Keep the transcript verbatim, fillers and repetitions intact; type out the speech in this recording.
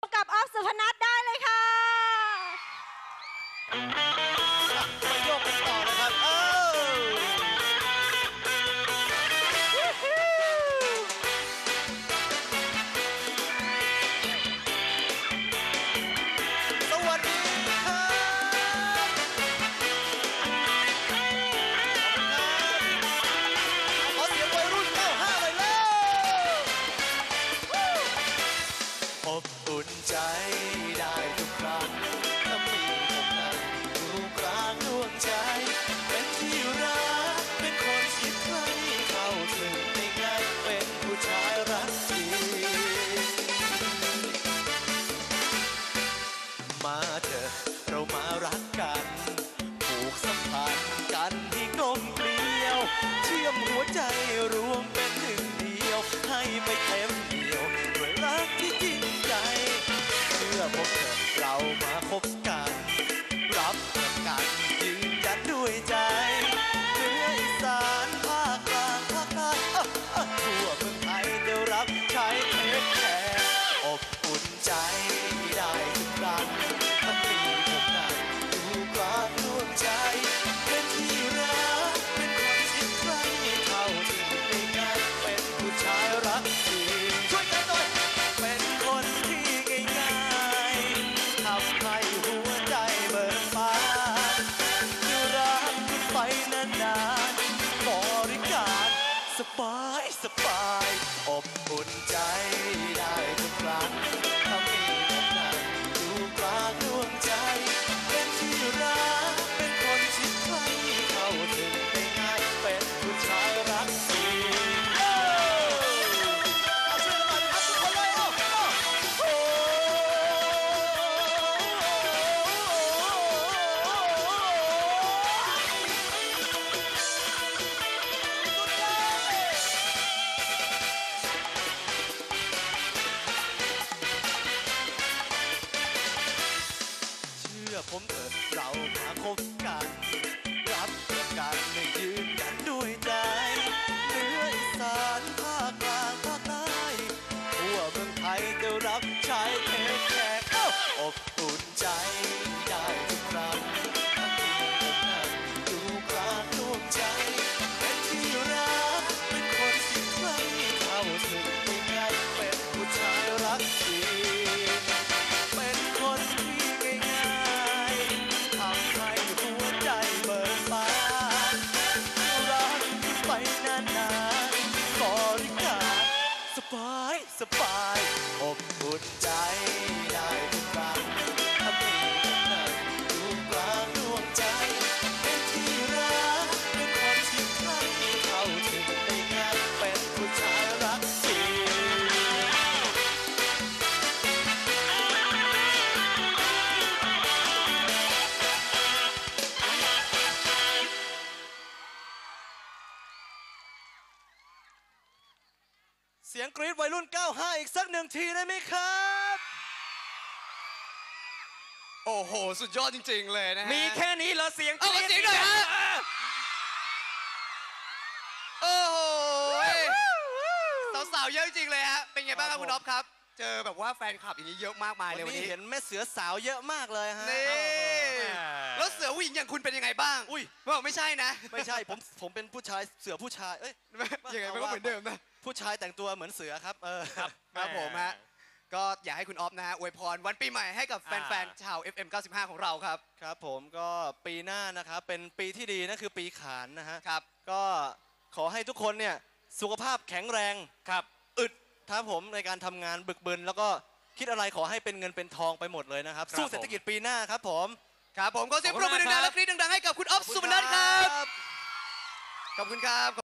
กับออฟสุพนัทได้เลยค่ะไปโยกกันต่อเลยครับเออสวัสดีครับขอเสียงวัยรุ่นเก้าห้าเลยเร็วอบอุ่นใจได้ทุกครั้งถ้ามีผมนั่งอยู่กลางดวงใจเป็นที่รักเป็นคนที่ใครเข้าถึงได้ง่ายเป็นผู้ชายรักจริงมาเถอะเรามารักกันผูกสัมพันธ์กันที่กลมเกลียวเชื่อมหัวใจรวมเป็นหนึ่งเดียวให้ไม่เต็มเดียวด้วยรักที่จริงใจเชื่อผมเถอะเรามาคบกันรับประกันยืนยันด้วยใจเหนืออีสานภาคกลางภาคใต้อ่ะอ่ะทั่วเมืองไทยเดี๋ยวรับใช้เทคแคร์อบอุ่นใจได้ทุกครั้งถ้ามีผมนั่งอยู่กลางดวงใจเป็นที่รักเป็นคนที่ใครเข้าถึงได้ง่ายเป็นผู้ชายรักจริงช่วยกันหน่อยเป็นคนที่ง่ายๆทำให้หัวใจเบิกบานจะรักคุณไปนานๆบริการสบายสบายอบอุ่นใจได้ทุกครั้งถ้ามีผมนั่งอยู่กลางดวงใจเป็นที่รักเป็นคนที่ใครเข้าถึงได้ง่ายเป็นผู้ชายรักจริงเอาช่วยกันหน่อยครับทุกคนเลยเอาโอ้เชื่อผมเถอะเรามาคบกันรับประกันไม่ยืนยันด้วยใจเหนืออีสานภาคกลางภาคใต้ทั่วเมืองไทยจะรับใช้เทคแคร์เอ้าอบอุ่นใจได้ทุกครั้งถ้ามีผมนั่งอยู่กลางดวงใจเป็นที่รักเป็นคนที่ใครเข้าถึงได้ง่ายเป็นผู้ชายรักจริงเป็นคนที่ง่ายๆทำให้หัวใจเบิกบานรักไปนานๆบริการสบายสบายอบอุ่นใจได้ทุกครั้งถ้ามีผมนั่งอยู่กลางดวงใจเป็นที่รักเป็นคนที่ใครเข้าถึงได้ง่ายเป็นผู้ชายรักจริงเสียงกรี๊ดวัยรุ่นเก้าห้าอีกสักหนึ่งทีได้ไหมครับโอ้โหสุดยอดจริงๆเลยนะฮะมีแค่นี้เหรอเสียงเอาเสียงหน่อยฮะโอ้โหสาวๆเยอะจริงๆเลยฮะเป็นไงบ้างครับคุณอ๊อฟครับเจอแบบว่าแฟนคลับอย่างนี้เยอะมากมายเลยวัวัน นนี้นี้เห็นแม่เสือสาวเยอะมากเลยฮะนี่แล้วเสือผู้หญิงอย่างคุณเป็นยังไงบ้างอุ้ยบอกไม่ใช่นะไม่ใช่ผมผมเป็นผู้ชายเสือผู้ชายเอ้ยยังไงมันก็เหมือนเดิมนะผู้ชายแต่งตัวเหมือนเสือครับเออครับผมฮะก็อยากให้คุณอ๊อฟนะฮะอวยพรวันปีใหม่ให้กับแฟนๆชาว เอฟ เอ็ม เก้าสิบห้า ของเราครับครับผมก็ปีหน้านะครับเป็นปีที่ดีนะคือปีขานนะฮะครับก็ขอให้ทุกคนเนี่ยสุขภาพแข็งแรงครับอึดครับผมในการทำงานบึกบึนแล้วก็คิดอะไรขอให้เป็นเงินเป็นทองไปหมดเลยนะครับครับสู้เศรษฐกิจปีหน้าครับผมครับผมขอเสียงปรบมือขอบคุณมากดังๆครับและกรี๊ดดังๆให้กับคุณอ๊อฟสุพนัทครับขอบคุณครับ